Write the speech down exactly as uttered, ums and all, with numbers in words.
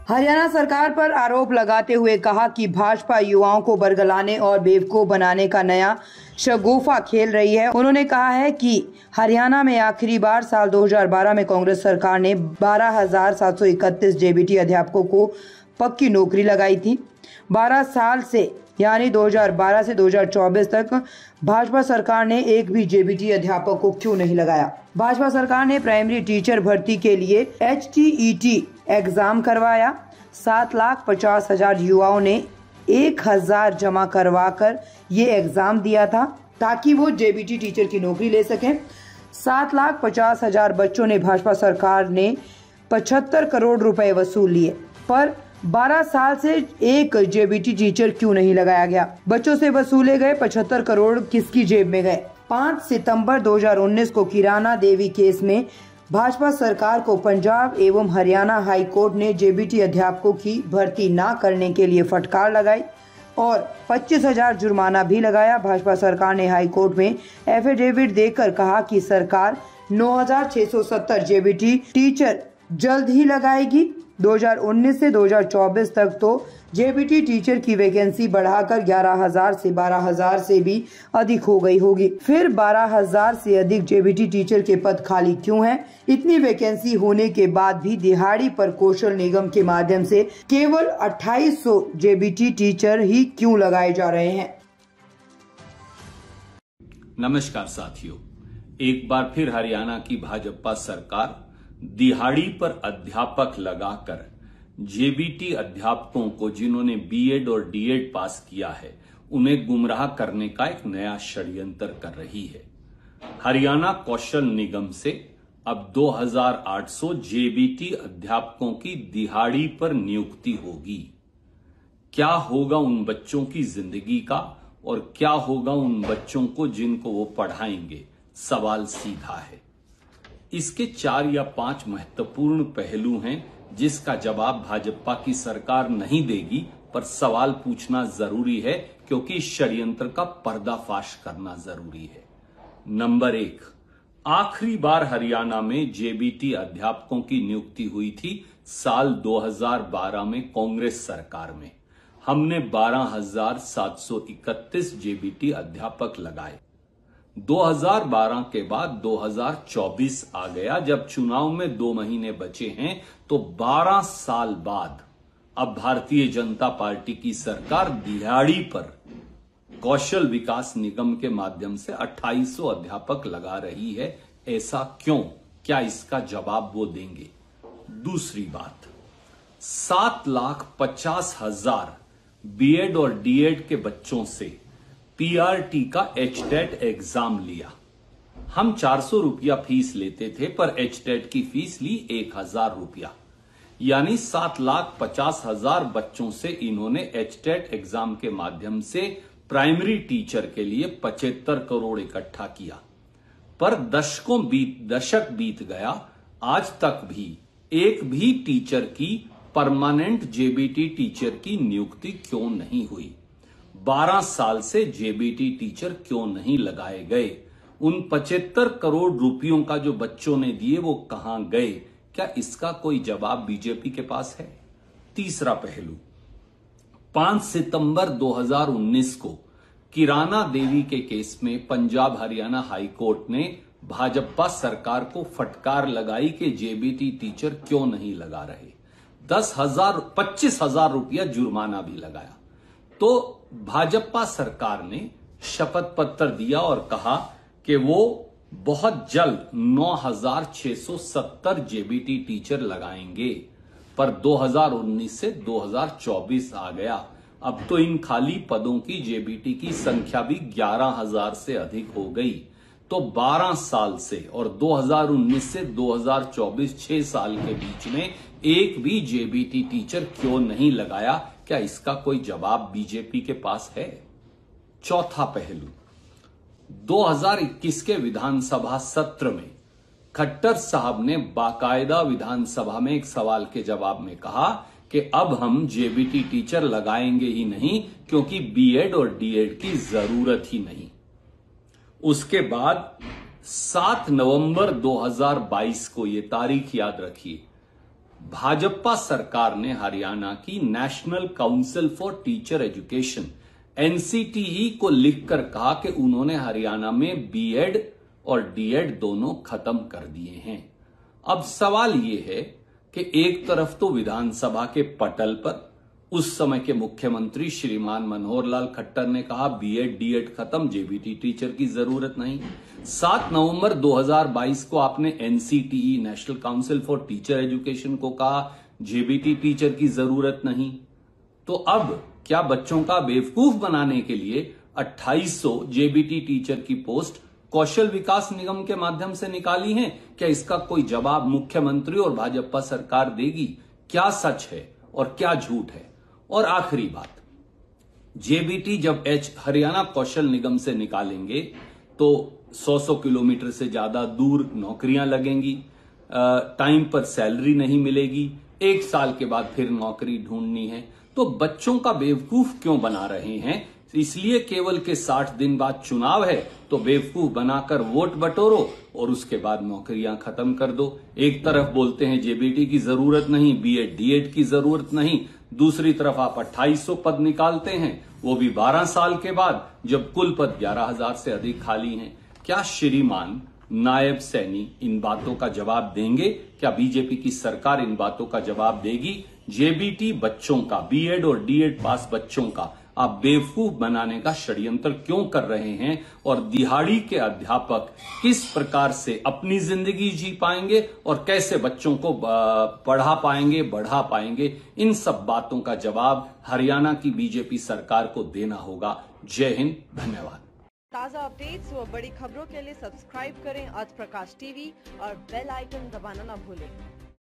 हरियाणा सरकार पर आरोप लगाते हुए कहा कि भाजपा युवाओं को बरगलाने और बेवकूफ बनाने का नया शगुफा खेल रही है। उन्होंने कहा है कि हरियाणा में आखिरी बार साल दो हज़ार बारह में कांग्रेस सरकार ने बारह हजार सात सौ इकतीस जेबीटी अध्यापकों को पक्की नौकरी लगाई थी। बारह साल से यानी दो हज़ार बारह से दो हज़ार चौबीस तक भाजपा सरकार ने एक भी जेबीटी अध्यापक को क्यों नहीं लगाया। भाजपा सरकार ने प्राइमरी टीचर भर्ती के लिए H T E T exam करवाया। सात लाख पचास हजार युवाओं ने एक हजार जमा करवा कर ये एग्जाम दिया था ताकि वो जेबीटी टीचर की नौकरी ले सकें। सात लाख पचास हजार बच्चों ने भाजपा सरकार ने पचहत्तर करोड़ रुपए वसूल लिए, पर बारह साल से एक जेबीटी टीचर क्यों नहीं लगाया गया। बच्चों से वसूले गए पचहत्तर करोड़ किसकी जेब में गए। पाँच सितंबर दो हज़ार उन्नीस को किराना देवी केस में भाजपा सरकार को पंजाब एवं हरियाणा हाई कोर्ट ने जेबीटी अध्यापकों की भर्ती न करने के लिए फटकार लगाई और पच्चीस हजार जुर्माना भी लगाया। भाजपा सरकार ने हाई कोर्ट में एफिडेविट देकर कहा कि सरकार नौ हजार छह सौ सत्तर जेबीटी टीचर जल्द ही लगाएगी। दो हज़ार उन्नीस से दो हज़ार चौबीस तक तो जेबीटी टीचर की वैकेंसी बढ़ाकर ग्यारह हजार से बारह हजार से भी अधिक हो गई होगी। फिर बारह हजार से अधिक जेबीटी टीचर के पद खाली क्यों हैं? इतनी वैकेंसी होने के बाद भी दिहाड़ी पर कौशल निगम के माध्यम से केवल अट्ठाईस सौ जेबीटी टीचर ही क्यों लगाए जा रहे हैं? नमस्कार साथियों, एक बार फिर हरियाणा की भाजपा सरकार दिहाड़ी पर अध्यापक लगाकर जेबीटी अध्यापकों को, जिन्होंने बीएड और डीएड पास किया है, उन्हें गुमराह करने का एक नया षड्यंत्र कर रही है। हरियाणा कौशल निगम से अब दो हज़ार आठ सौ जेबीटी अध्यापकों की दिहाड़ी पर नियुक्ति होगी। क्या होगा उन बच्चों की जिंदगी का और क्या होगा उन बच्चों को जिनको वो पढ़ाएंगे? सवाल सीधा है। इसके चार या पांच महत्वपूर्ण पहलू हैं जिसका जवाब भाजपा की सरकार नहीं देगी, पर सवाल पूछना जरूरी है क्योंकि षड्यंत्र का पर्दाफाश करना जरूरी है। नंबर एक, आखिरी बार हरियाणा में जेबीटी अध्यापकों की नियुक्ति हुई थी साल दो हज़ार बारह में कांग्रेस सरकार में। हमने बारह हजार सात सौ इकतीस जेबीटी अध्यापक लगाए। दो हज़ार बारह के बाद दो हज़ार चौबीस आ गया। जब चुनाव में दो महीने बचे हैं तो बारह साल बाद अब भारतीय जनता पार्टी की सरकार दिहाड़ी पर कौशल विकास निगम के माध्यम से अट्ठाईस सौ अध्यापक लगा रही है। ऐसा क्यों? क्या इसका जवाब वो देंगे? दूसरी बात, सात लाख पचास हजार बीएड और डीएड के बच्चों से पीआरटी का एचटेट एग्जाम लिया। हम चार सौ रुपया फीस लेते थे, पर एचटेट की फीस ली एक हजार रुपया, यानी सात लाख पचास हजार बच्चों से इन्होंने एचटेट एग्जाम के माध्यम से प्राइमरी टीचर के लिए पचहत्तर करोड़ इकट्ठा किया। पर दशकों बीत दशक बीत गया, आज तक भी एक भी टीचर की परमानेंट जेबीटी टीचर की नियुक्ति क्यों नहीं हुई? बारह साल से जेबीटी टीचर क्यों नहीं लगाए गए? उन पचहत्तर करोड़ रुपयों का जो बच्चों ने दिए वो कहां गए? क्या इसका कोई जवाब बीजेपी के पास है? तीसरा पहलू, पाँच सितंबर दो हज़ार उन्नीस को किराना देवी के केस में पंजाब हरियाणा हाई कोर्ट ने भाजपा सरकार को फटकार लगाई कि जेबीटी टीचर क्यों नहीं लगा रहे। दस हजार पच्चीस हजार रुपया जुर्माना भी लगाया। तो भाजपा सरकार ने शपथ पत्र दिया और कहा कि वो बहुत जल्द नौ हजार छह सौ सत्तर जेबीटी टीचर लगाएंगे। पर दो हज़ार उन्नीस से दो हज़ार चौबीस आ गया। अब तो इन खाली पदों की जेबीटी की संख्या भी ग्यारह हजार से अधिक हो गई। तो बारह साल से और दो हज़ार उन्नीस से दो हज़ार चौबीस छह साल के बीच में एक भी जेबीटी टीचर क्यों नहीं लगाया? क्या इसका कोई जवाब बीजेपी के पास है? चौथा पहलू, दो हज़ार इक्कीस के विधानसभा सत्र में खट्टर साहब ने बाकायदा विधानसभा में एक सवाल के जवाब में कहा कि अब हम जेबीटी टीचर लगाएंगे ही नहीं क्योंकि बीएड और डीएड की जरूरत ही नहीं। उसके बाद सात नवंबर दो हज़ार बाईस को, ये तारीख याद रखिए, भाजपा सरकार ने हरियाणा की national council for teacher education NCTE को लिखकर कहा कि उन्होंने हरियाणा में बीएड और डीएड दोनों खत्म कर दिए हैं। अब सवाल यह है कि एक तरफ तो विधानसभा के पटल पर उस समय के मुख्यमंत्री श्रीमान मनोहर लाल खट्टर ने कहा बीएड डीएड खत्म, जेबीटी टीचर की जरूरत नहीं। सात नवंबर दो हज़ार बाईस को आपने NCTE national council for teacher education को कहा जेबीटी टीचर की जरूरत नहीं। तो अब क्या बच्चों का बेवकूफ बनाने के लिए अट्ठाईस सौ जेबीटी टीचर की पोस्ट कौशल विकास निगम के माध्यम से निकाली हैं? क्या इसका कोई जवाब मुख्यमंत्री और भाजपा सरकार देगी? क्या सच है और क्या झूठ है? और आखिरी बात, जेबीटी जब एच हरियाणा कौशल निगम से निकालेंगे तो सौ सौ किलोमीटर से ज्यादा दूर नौकरियां लगेंगी, टाइम पर सैलरी नहीं मिलेगी, एक साल के बाद फिर नौकरी ढूंढनी है। तो बच्चों का बेवकूफ क्यों बना रहे हैं? इसलिए केवल के साठ दिन बाद चुनाव है तो बेवकूफ बनाकर वोट बटोरो और उसके बाद नौकरियां खत्म कर दो। एक तरफ बोलते हैं जेबीटी की जरूरत नहीं, बीएड डीएड की जरूरत नहीं, दूसरी तरफ आप अट्ठाईस सौ पद निकालते हैं, वो भी बारह साल के बाद जब कुल पद ग्यारह हजार से अधिक खाली हैं। क्या श्रीमान नायब सैनी इन बातों का जवाब देंगे? क्या बीजेपी की सरकार इन बातों का जवाब देगी? जेबीटी बच्चों का, बीएड और डीएड पास बच्चों का आप बेवकूफ बनाने का षड्यंत्र क्यों कर रहे हैं? और दिहाड़ी के अध्यापक किस प्रकार से अपनी जिंदगी जी पाएंगे और कैसे बच्चों को पढ़ा पाएंगे, बढ़ा पाएंगे? इन सब बातों का जवाब हरियाणा की बीजेपी सरकार को देना होगा। जय हिंद, धन्यवाद। ताज़ा अपडेट्स व बड़ी खबरों के लिए सब्सक्राइब करें आज प्रकाश टीवी और बेल आइकन दबाना न भूलें।